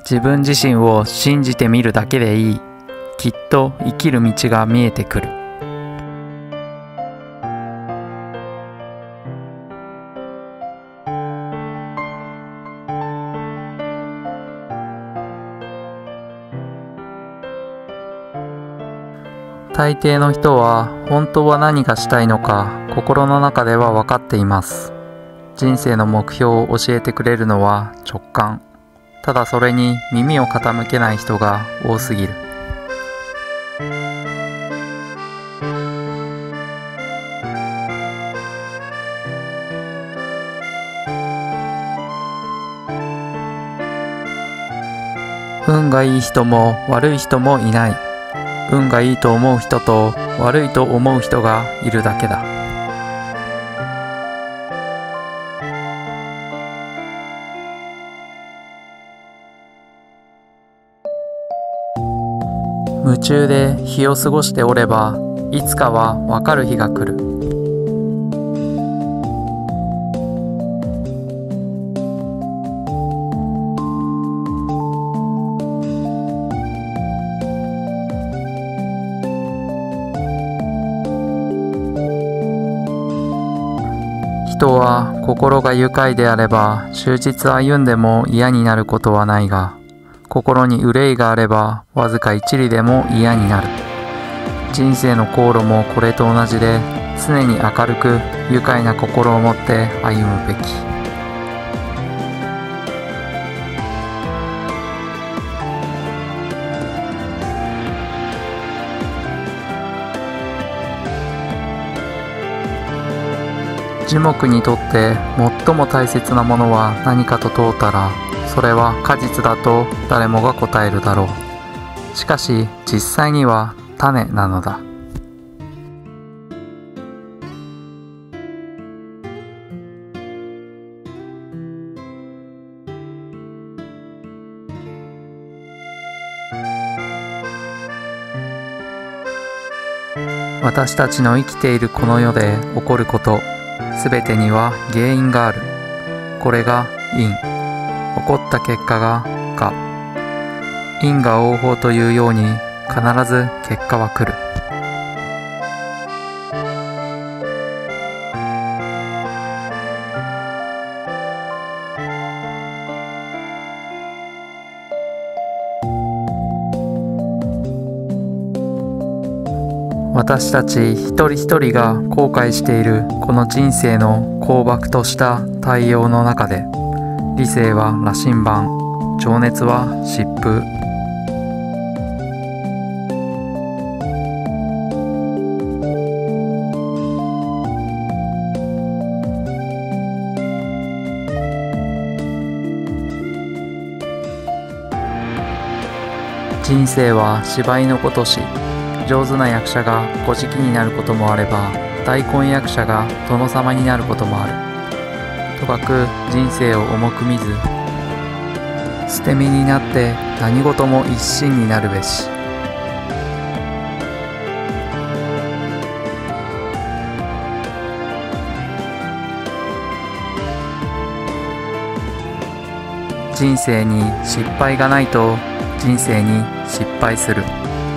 自分自身を信じてみるだけでいい。きっと生きる道が見えてくる。大抵の人は本当は何がしたいのか心の中では分かっています。人生の目標を教えてくれるのは直感。ただそれに耳を傾けない人が多すぎる。運がいい人も悪い人もいない。運がいいと思う人と悪いと思う人がいるだけだ。夢中で日を過ごしておれば、いつかは分かる日が来る。人は心が愉快であれば終日歩んでも嫌になることはないが、心に憂いがあればわずか一里でも嫌になる。人生の航路もこれと同じで、常に明るく愉快な心を持って歩むべき。樹木にとって最も大切なものは何かと問うたら、それは果実だと誰もが答えるだろう。しかし実際には種なのだ。私たちの生きているこの世で起こること、すべてには原因がある。これが因。起こった結果が果。因果応報というように必ず結果は来る。私たち一人一人が後悔しているこの人生の荒漠とした対応の中で、理性は羅針盤、情熱は疾風。人生は芝居のごとし、上手な役者が小じになることもあれば、大根役者が殿様になることもある。とかく人生を重く見ず、捨て身になって何事も一心になるべし。人生に失敗がないと人生に失敗する。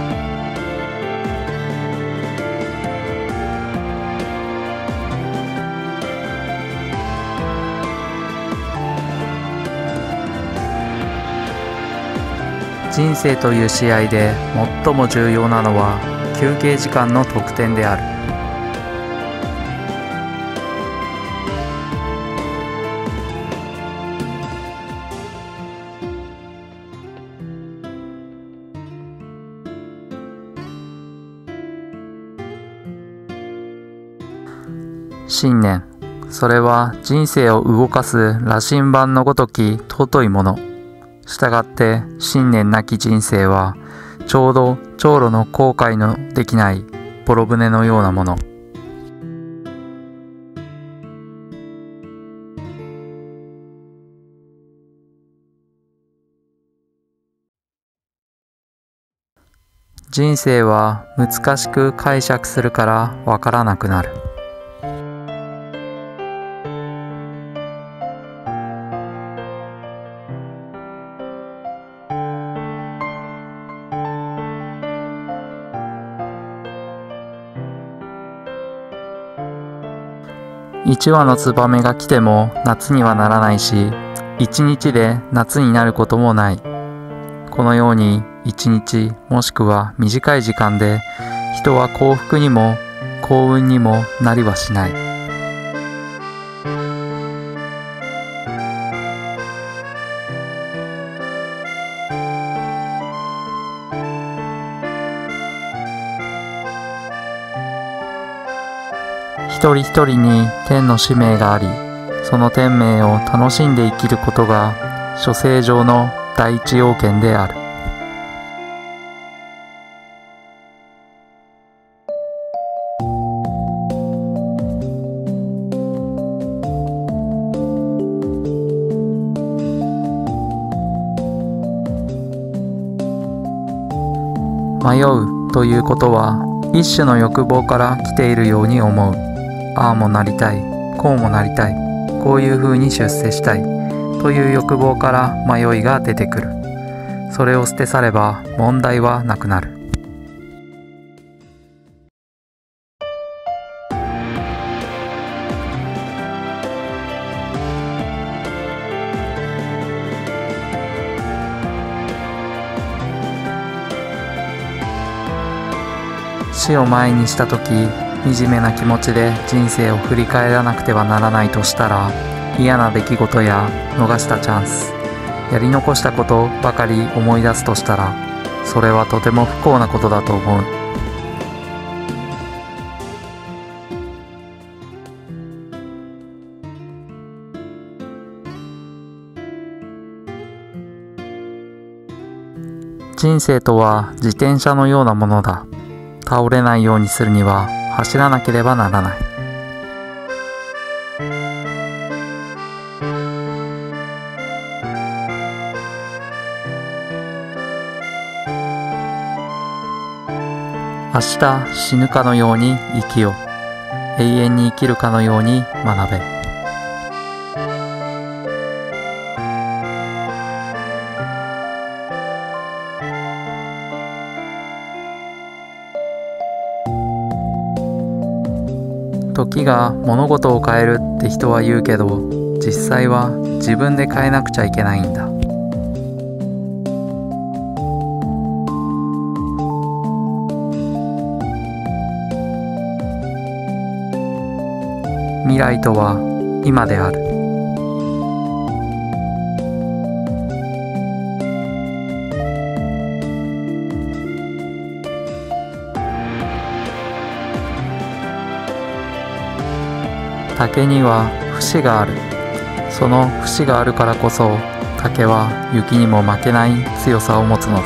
人生という試合で最も重要なのは休憩時間の得点である。信念、それは人生を動かす羅針盤のごとき尊いもの。したがって信念なき人生はちょうど長路の航海のできない泥船のようなもの。人生は難しく解釈するからわからなくなる。 1羽のツバメが来ても夏にはならないし、1日で夏になることもない。このように1日もしくは短い時間で人は幸福にも幸運にもなりはしない。一人一人に天の使命があり、その天命を楽しんで生きることが諸生上の第一要件である。迷うということは一種の欲望から来ているように思う。ああもなりたい、こうもなりたい、こういうふうに出世したいという欲望から迷いが出てくる。それを捨て去れば問題はなくなる。死を前にしたとき、惨めな気持ちで人生を振り返らなくてはならないとしたら、嫌な出来事や逃したチャンス、やり残したことばかり思い出すとしたら、それはとても不幸なことだと思う。人生とは自転車のようなものだ。倒れないようにするには走らなければならない。明日死ぬかのように生きよ。永遠に生きるかのように学べ。時が物事を変えるって人は言うけど、実際は自分で変えなくちゃいけないんだ。未来とは今である。竹には節がある。その節があるからこそ、竹は雪にも負けない強さを持つのだ。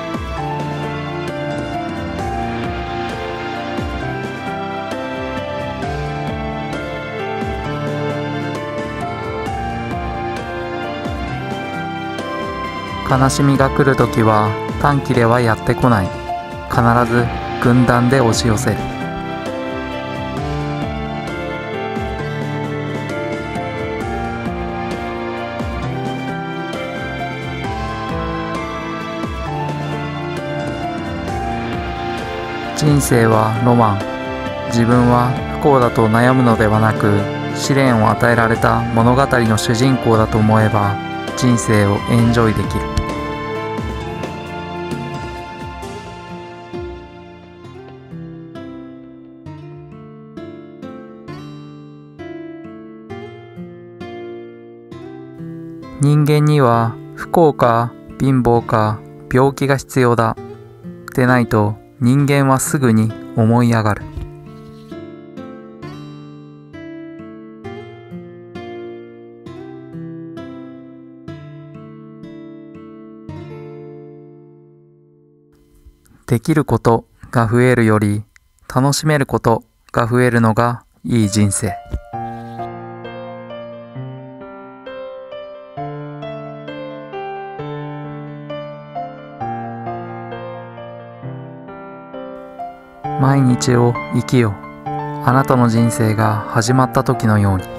悲しみが来るときは短期ではやってこない。必ず軍団で押し寄せる。人生はロマン。自分は不幸だと悩むのではなく、試練を与えられた物語の主人公だと思えば、人生をエンジョイできる。人間には不幸か貧乏か病気が必要だ。でないと人間はすぐに思い上がる。できることが増えるより楽しめることが増えるのがいい人生。毎日を生きよ。あなたの人生が始まった時のように。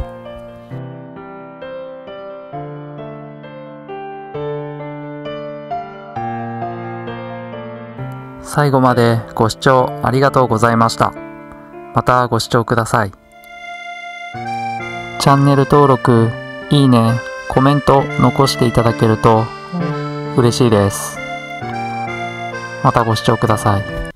最後までご視聴ありがとうございました。またご視聴ください。 チャンネル登録、いいね、コメント残していただけると嬉しいです。またご視聴ください。